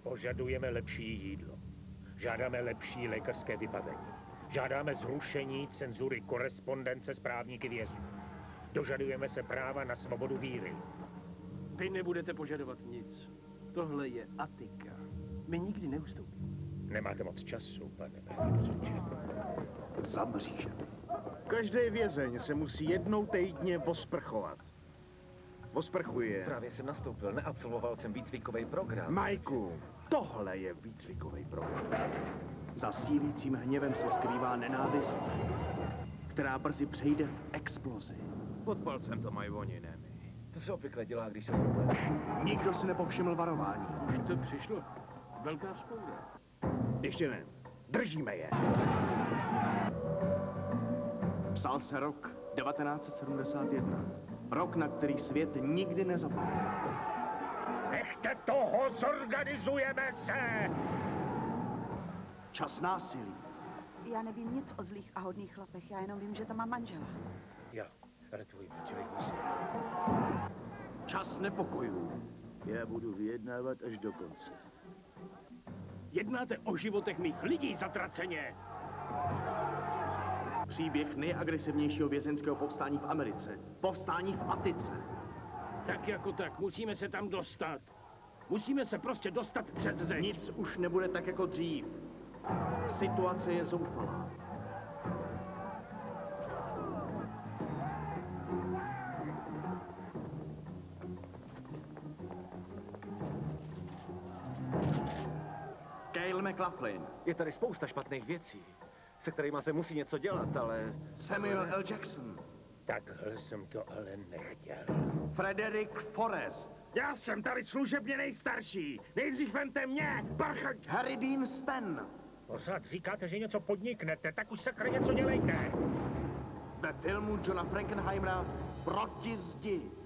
Požadujeme lepší jídlo. Žádáme lepší lékařské vybavení. Žádáme zrušení cenzury korespondence s právníky vězňů. Dožadujeme se práva na svobodu víry. Vy nebudete požadovat nic. Tohle je Attika. My nikdy neustoupíme. Nemáte moc času, pane velvyslanče. Za mřížemi. Každý vězeň se musí jednou týdně osprchovat. Osprchuje. Právě jsem nastoupil, neabsolvoval jsem výcvikový program. Majku, tohle je výcvikový program. Za sílícím hněvem se skrývá nenávist, která brzy přejde v explozi. Pod palcem to mají oni, ne my. To se obvykle dělá, když se problém. Nikdo si nepovšiml varování. Už to přišlo. Velká vzpoura. Ještě ne. Držíme je. Psal se rok 1971. Rok, na který svět nikdy nezapomene. Nechte toho, zorganizujeme se! Čas násilí. Já nevím nic o zlých a hodných chlapech, já jenom vím, že tam mám manžela. Já, ale tvůj manžel musí. Čas nepokojů. Já budu vyjednávat až do konce. Jednáte o životech mých lidí, zatraceně! Příběh nejagresivnějšího vězeňského povstání v Americe. Povstání v Attice. Tak jako tak, musíme se tam dostat. Musíme se prostě dostat přes zeď. Nic už nebude tak jako dřív. Situace je zoufalá. Cale McLaughlin. Je tady spousta špatných věcí, se kterými se musí něco dělat, ale... Samuel L. Jackson. Takhle jsem to ale nechtěl. Frederick Forrest. Já jsem tady služebně nejstarší. Nejdřív vemte mě, parcha... Harry Dean Stanton. Pořád říkáte, že něco podniknete, tak už sakra něco dělejte. Ve filmu Johna Frankenheimera Proti zdi.